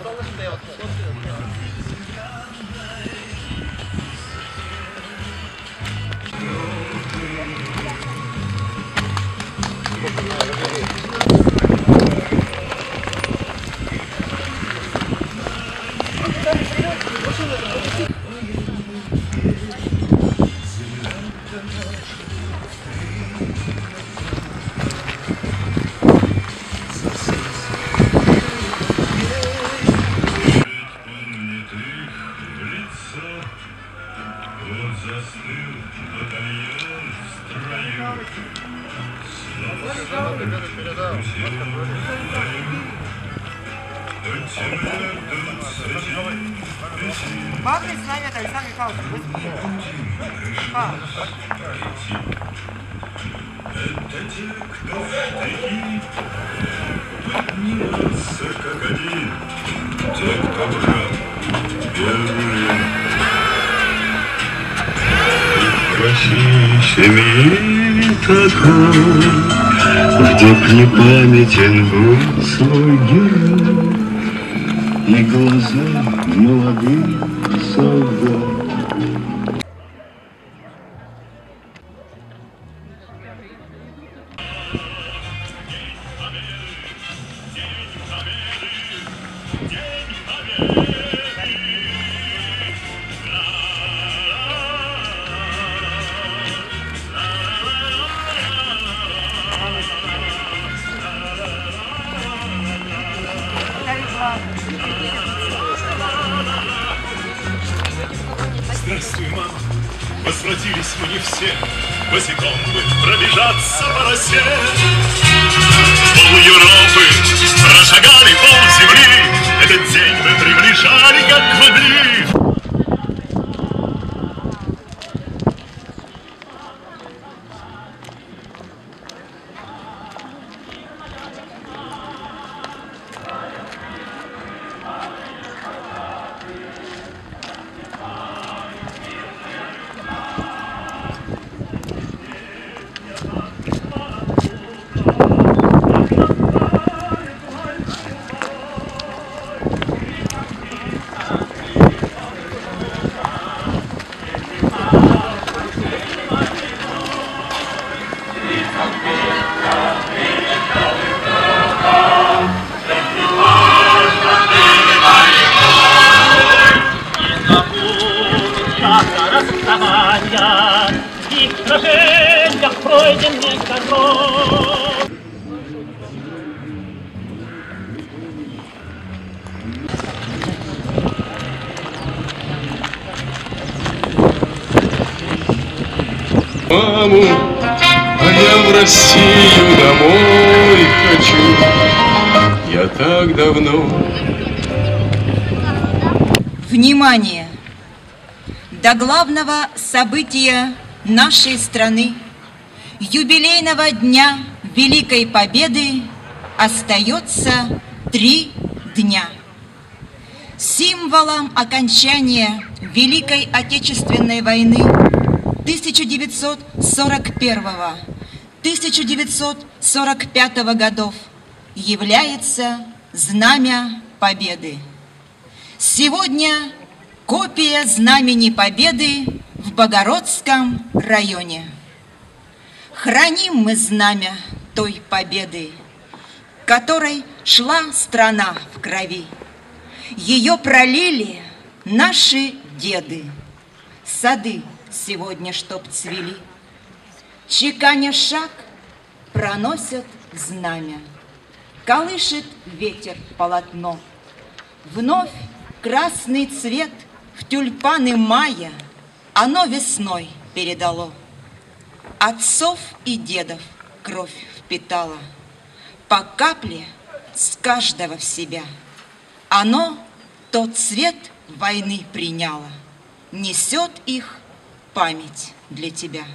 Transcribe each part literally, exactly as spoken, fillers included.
Главный с нами это Александр Михайлович. А. Это те, кто подниматься как один, те, кто брат первый. В России семьи такой, где б не памятен был свой герой и глаза молодых солдат. Здравствуй, мама. Возвратились мы не все, босиком бы пробежаться по росе. Пол Европы прошагали, пол земли, этот день мы приближали, как могли. И в сражениях пройденных дорог. Маму, а я в Россию домой хочу. Я так давно. Внимание! До главного события нашей страны, юбилейного дня Великой Победы, остается три дня. Символом окончания Великой Отечественной войны тысяча девятьсот сорок первого — тысяча девятьсот сорок пятого годов является Знамя Победы. Сегодня копия Знамени Победы в Богородском районе. Храним мы знамя той победы, которой шла страна в крови. Ее пролили наши деды, сады сегодня чтоб цвели. Чеканя шаг, проносят знамя, колышет ветер полотно. Вновь красный цвет в тюльпаны мая оно весной передало. Отцов и дедов кровь впитала, по капле с каждого в себя. Оно тот цвет войны приняло, несет их память для тебя.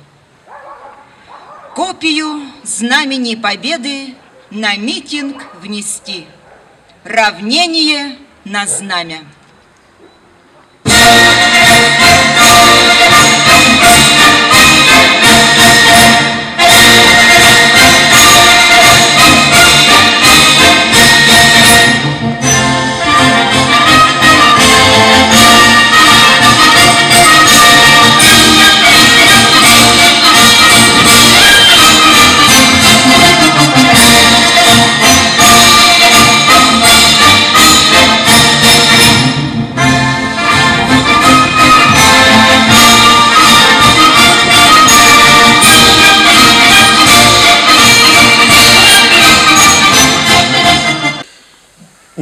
Копию Знамени Победы на митинг внести, равнение на знамя.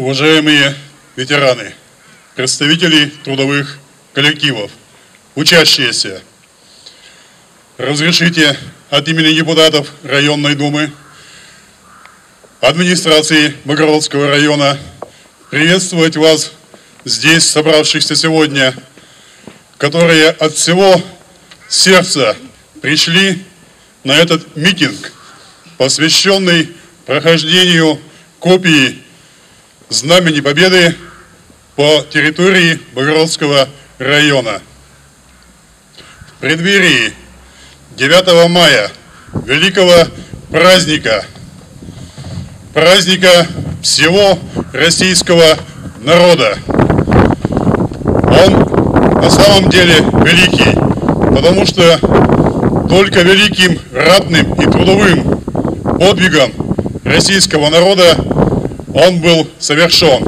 уважаемые ветераны, представители трудовых коллективов, учащиеся, разрешите от имени депутатов районной думы, администрации Богородского района приветствовать вас здесь, собравшихся сегодня, которые от всего сердца пришли на этот митинг, посвященный прохождению копии Знамени Победы по территории Богородского района. В преддверии девятого мая, великого праздника, праздника всего российского народа. Он на самом деле великий, потому что только великим ратным и трудовым подвигом российского народа он был совершен.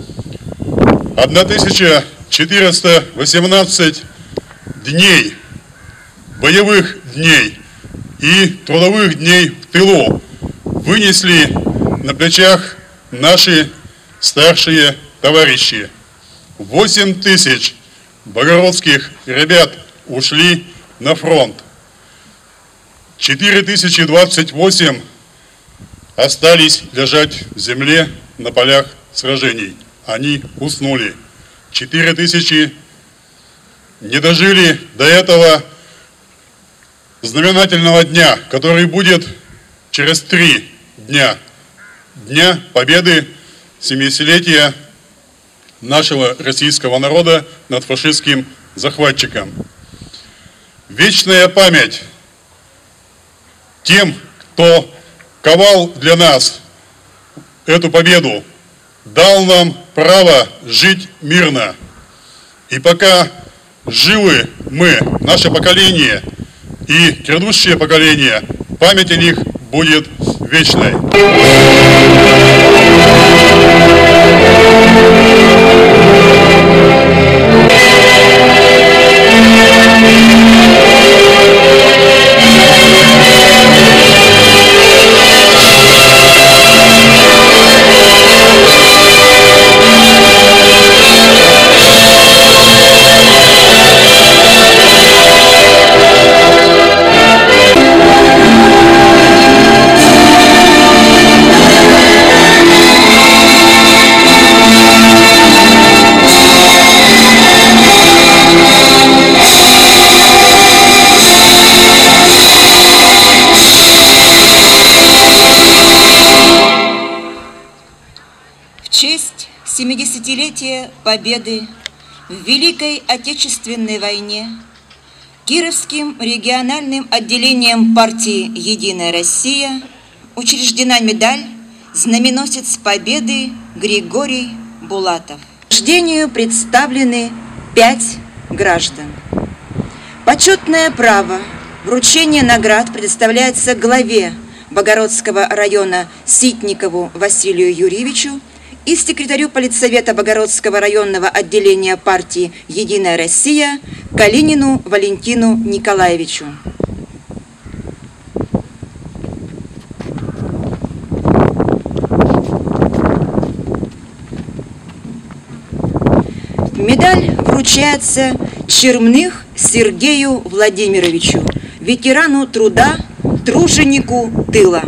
тысяча четыреста восемнадцать дней, боевых дней и трудовых дней в тылу вынесли на плечах наши старшие товарищи. восемь тысяч богородских ребят ушли на фронт. четыре тысячи двадцать восемь остались лежать в земле на полях сражений. Они уснули. четыре тысячи не дожили до этого знаменательного дня, который будет через три дня. Дня Победы, семидесятилетия нашего российского народа над фашистским захватчиком. Вечная память тем, кто ковал для нас эту победу, дал нам право жить мирно. И пока живы мы, наше поколение и грядущее поколение, память о них будет вечной. семидесятилетия Победы в Великой Отечественной войне Кировским региональным отделением партии «Единая Россия» учреждена медаль «Знаменосец Победы» Григорий Булатов. К рождению представлены пять граждан. Почетное право вручения наград предоставляется главе Богородского района Ситникову Василию Юрьевичу и секретарю политсовета Богородского районного отделения партии «Единая Россия» Калинину Валентину Николаевичу. Медаль вручается Чермных Сергею Владимировичу, ветерану труда, труженику тыла.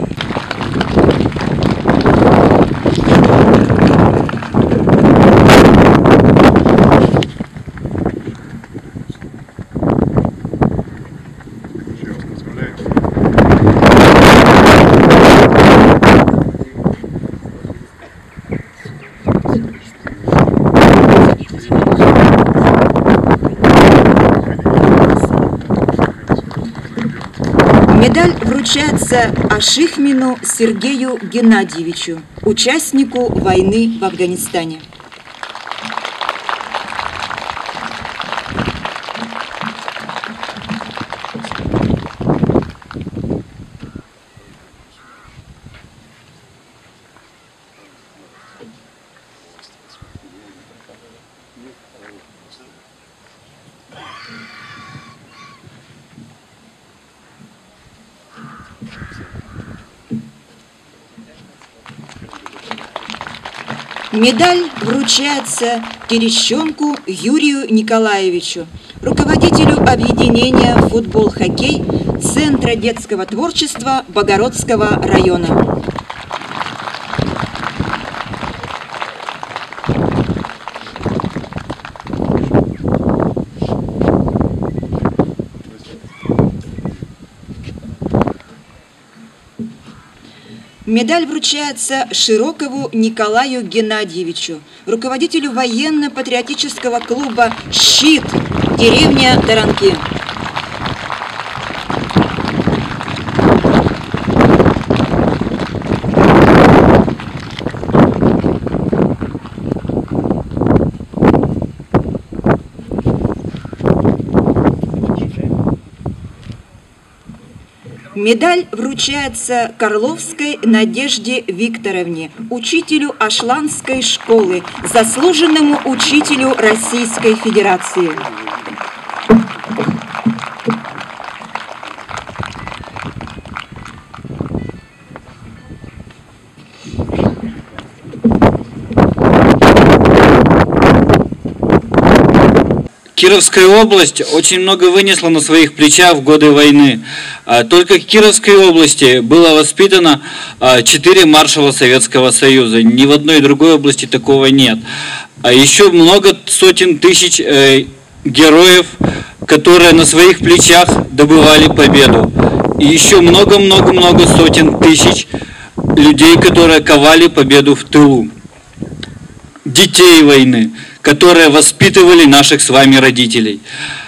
Медаль вручается Ашихмину Сергею Геннадьевичу, участнику войны в Афганистане. Медаль вручается Терещенку Юрию Николаевичу, руководителю объединения «Футбол-хоккей» Центра детского творчества Богородского района. Медаль вручается Широкову Николаю Геннадьевичу, руководителю военно-патриотического клуба «Щит», деревня Таранки. Медаль вручается Карловской Надежде Викторовне, учителю Ашланской школы, заслуженному учителю Российской Федерации. Кировская область очень много вынесла на своих плечах в годы войны. Только в Кировской области было воспитано четыре маршала Советского Союза. Ни в одной другой области такого нет. А еще много сотен тысяч героев, которые на своих плечах добывали победу. И еще много-много-много сотен тысяч людей, которые ковали победу в тылу. Детей войны, которые воспитывали наших с вами родителей.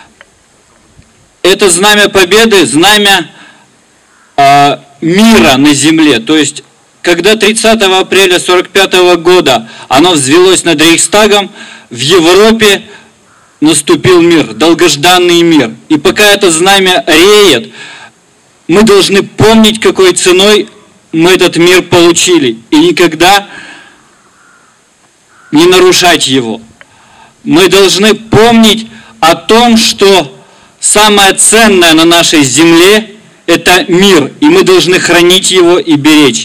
Это знамя победы, знамя э, мира на земле. То есть, когда тридцатого апреля сорок пятого года оно взвелось над Рейхстагом, в Европе наступил мир, долгожданный мир. И пока это знамя реет, мы должны помнить, какой ценой мы этот мир получили. И никогда не нарушать его. Мы должны помнить о том, что самое ценное на нашей земле – это мир, и мы должны хранить его и беречь.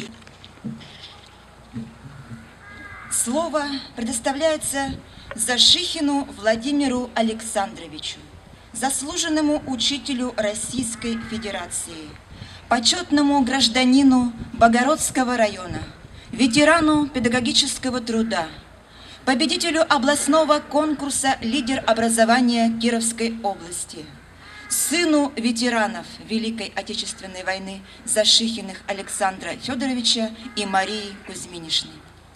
Слово предоставляется Зашихину Владимиру Александровичу, заслуженному учителю Российской Федерации, почетному гражданину Богородского района, ветерану педагогического труда, победителю областного конкурса «Лидер образования Кировской области», сыну ветеранов Великой Отечественной войны Зашихиных Александра Федоровича и Марии Кузьминишны.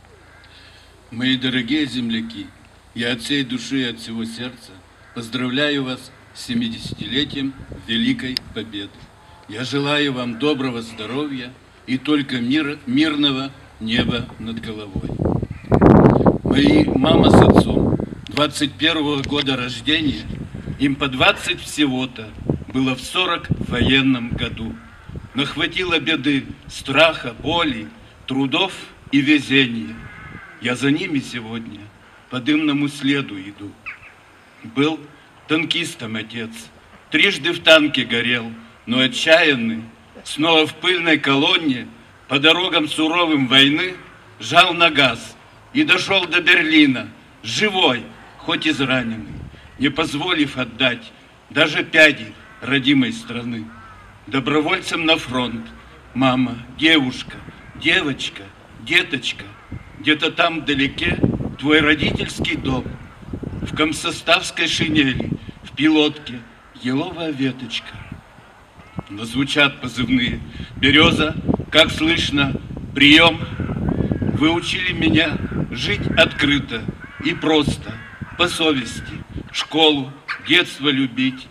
Мои дорогие земляки, я от всей души и от всего сердца поздравляю вас с семидесятилетием Великой Победы. Я желаю вам доброго здоровья и только мир, мирного неба над головой. Мои мама с отцом двадцать первого года рождения, им по двадцать всего-то, было в сорок в военном году. Нахватило беды, страха, боли, трудов и везения. Я за ними сегодня по дымному следу иду. Был танкистом отец, трижды в танке горел, но отчаянный, снова в пыльной колонне, по дорогам суровым войны, жал на газ и дошел до Берлина, живой, хоть израненный, не позволив отдать даже пяди родимой страны. Добровольцем на фронт, мама, девушка, девочка, деточка, где-то там вдалеке твой родительский дом, в комсоставской шинели, в пилотке, еловая веточка. Но звучат позывные: береза, как слышно, прием. Вы учили меня жить открыто и просто, по совести, школу, детство любить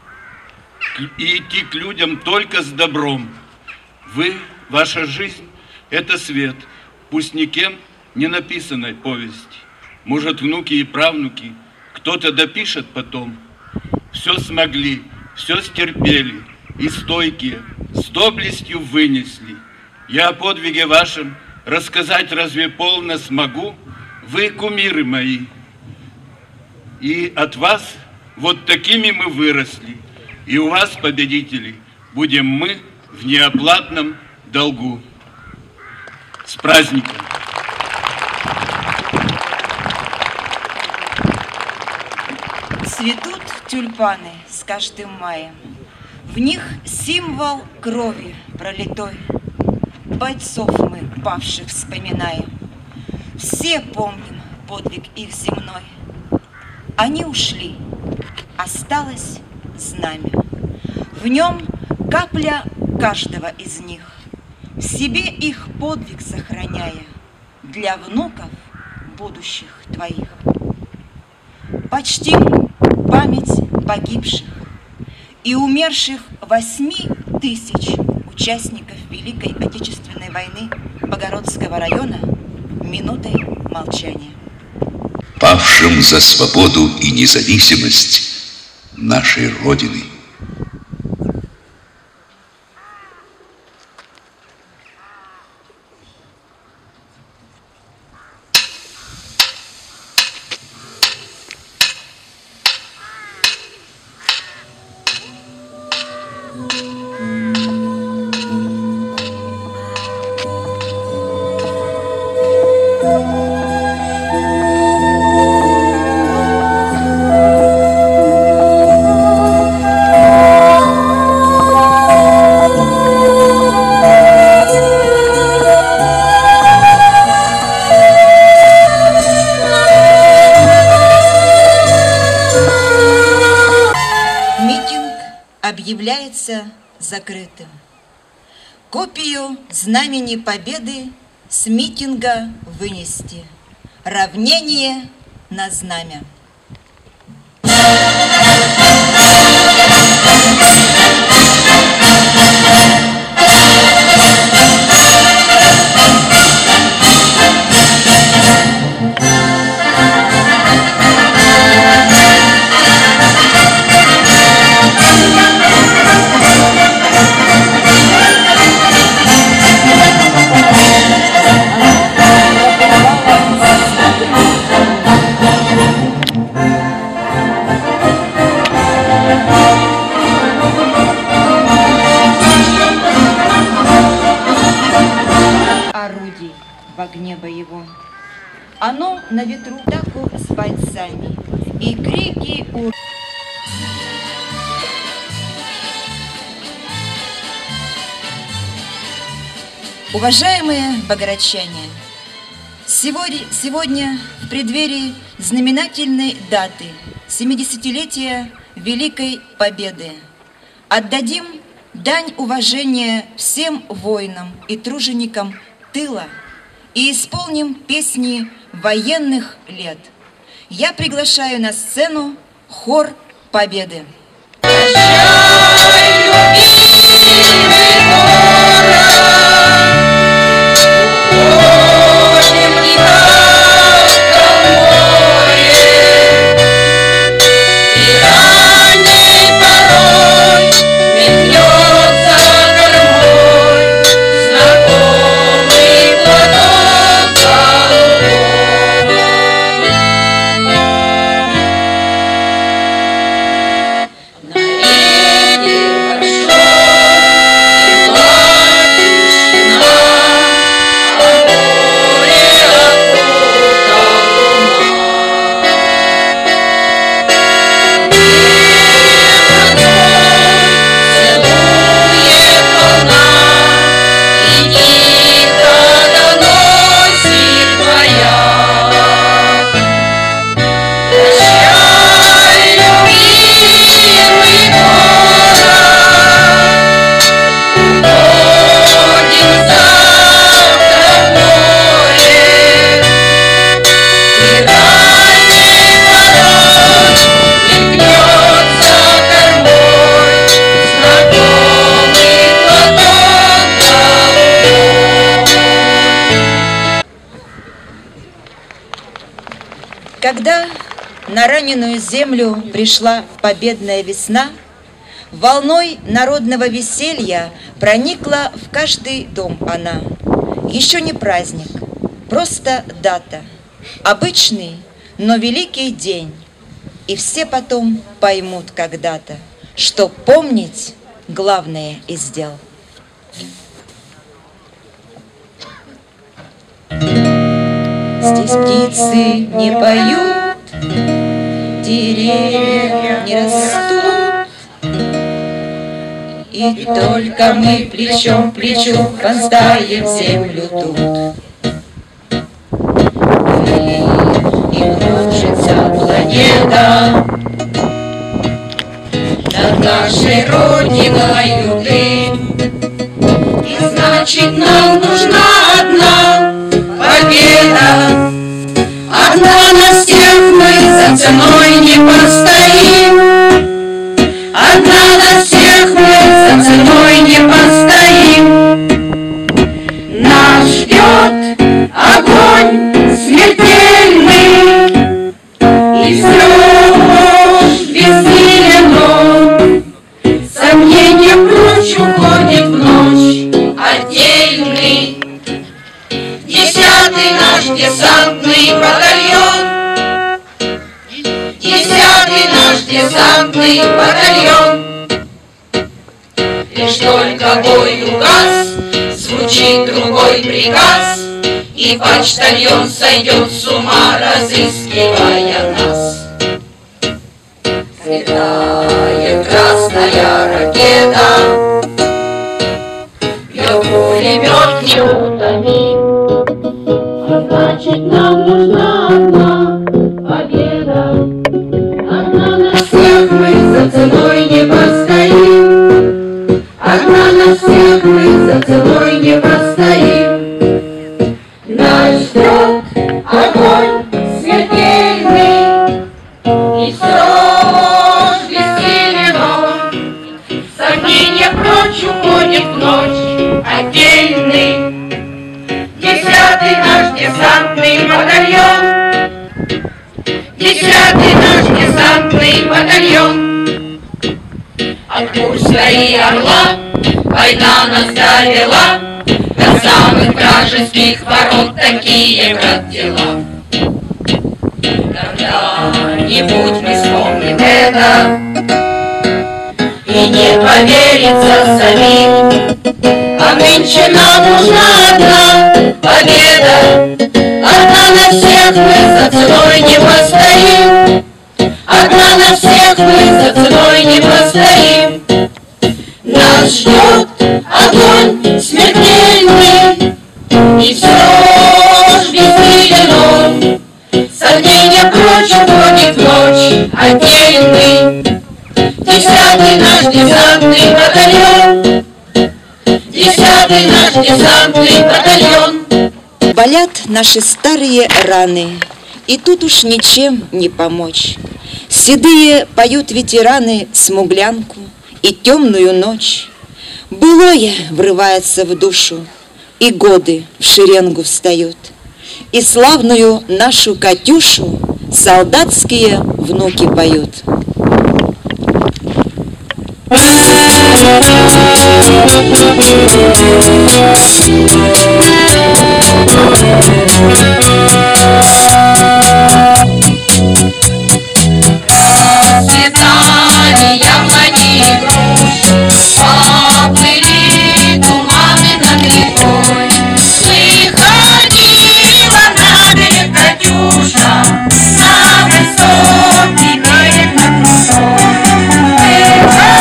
и идти к людям только с добром. Вы, ваша жизнь – это свет, пусть никем не написанной повести. Может, внуки и правнуки кто-то допишет потом. Все смогли, все стерпели, и стойкие, с доблестью вынесли. Я о подвиге вашем рассказать разве полно смогу? Вы кумиры мои. И от вас вот такими мы выросли. И у вас, победители, будем мы в неоплатном долгу. С праздником! Цветут тюльпаны с каждым маем, в них символ крови пролитой. Бойцов мы, павших, вспоминаем, все помним подвиг их земной. Они ушли, осталось знамя, в нем капля каждого из них, в себе их подвиг сохраняя для внуков будущих твоих. Почтим память погибших и умерших восьми тысяч участников Великой Отечественной войны Богородского района минутой молчания. Павшим за свободу и независимость нашей Родины. Объявляется закрытым. Копию знамени победы с митинга вынести. Равнение на знамя. В огне боевом. Оно на ветру таку с бойцами, и крики у... Уважаемые богородчане, сегодня, сегодня в преддверии знаменательной даты семидесятилетия Великой Победы отдадим дань уважения всем воинам и труженикам тыла и исполним песни военных лет. Я приглашаю на сцену хор Победы. Когда на раненую землю пришла победная весна, волной народного веселья проникла в каждый дом она. Еще не праздник, просто дата, обычный, но великий день. И все потом поймут когда-то, что помнить главное из дел. Здесь птицы не поют, деревья не растут. И только мы плечом к плечу вонзаем землю тут. И кружится планета над нашей родиной ты. И значит нам нужна одна победа. Одна на всех мы за ценой не постоим. Одна на всех мы за ценой не постоим. Нас ждет огонь смертельный, и все бессилен он. Сомнения прочь уходит в ночь отдельный. Десятый наш десантный батальон. Десятый наш десантный батальон. Лишь только бой угас, звучит другой приказ, и почтальон сойдет с ума, разыскивая нас. Светает красная ракета, ее пулемет неутомим. А значит нам нужна одна победа. Одна на всех мы за ценой не постоим. Одна на всех мы за ценой не постоим. Нас ждет огонь смертельный, и все бессилен он. Сомнения прочь уходит в ночь отдельный. Десятый наш десантный батальон. Десятый наш десантный батальон. От Курска и Орла война нас довела до самых вражеских ворот, такие, брат, дела. Когда-нибудь мы вспомним это и не поверится самим. А нынче нам нужна одна победа. Одна на всех мы за ценой не постоим. Одна на всех мы за ценой не постоим. Нас ждет огонь смертельный, и все ж бессилен он. Сомнения прочь уходит в ночь отдельный. Десятый наш десантный батальон. Десятый наш десантный батальон. Болят наши старые раны, и тут уж ничем не помочь. Седые поют ветераны смуглянку и темную ночь. Былое врывается в душу, и годы в шеренгу встают. И славную нашу Катюшу солдатские внуки поют. Цветали яблони и груши, поплыли туманы над рекой. Выходила на берег Катюша, на высокий берег над рекой.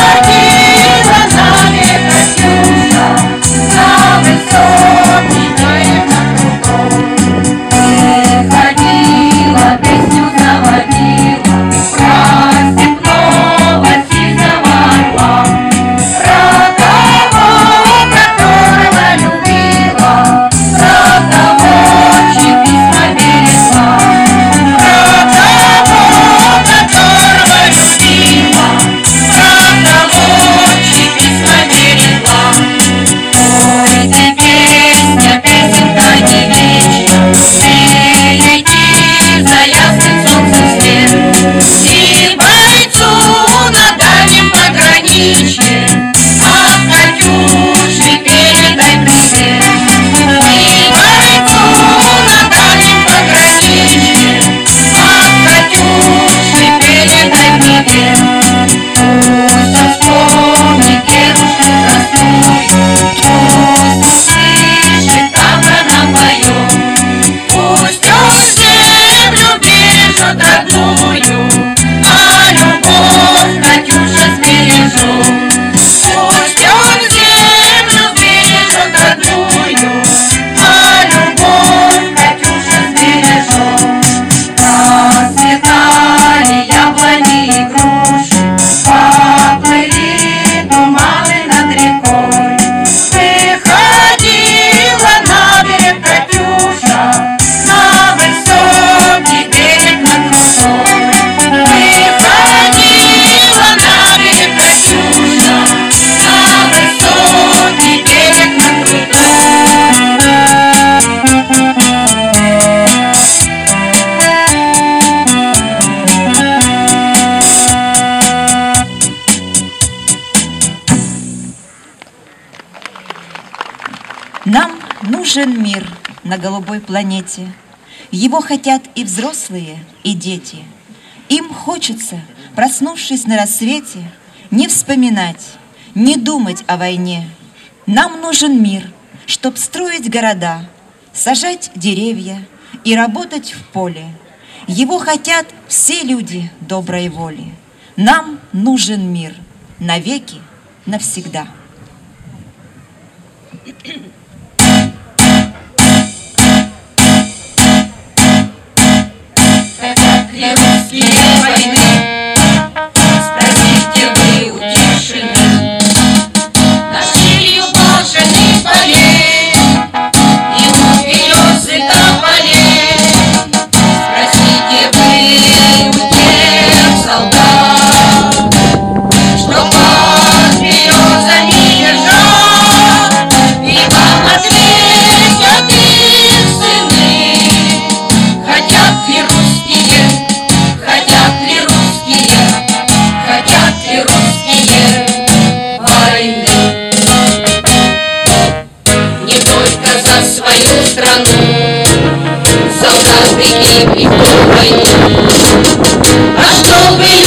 Выходила на берег Катюша, на высокий берег. нужен мир на голубой планете. Его хотят и взрослые, и дети. Им хочется, проснувшись на рассвете, не вспоминать, не думать о войне. Нам нужен мир, чтоб строить города, сажать деревья и работать в поле. Его хотят все люди доброй воли. Нам нужен мир навеки, навсегда. Хотят ли русские войны? Спросите вы у тишины. Нашли башенных полей и у березы тополей. Спросите вы у тех солдат, что под березами лежат, и вам ответят их сыны. Хотят ли русские, хотят ли русские, хотят ли русские войны? Не только за свою страну солдаты гибли в ту войну, а чтобы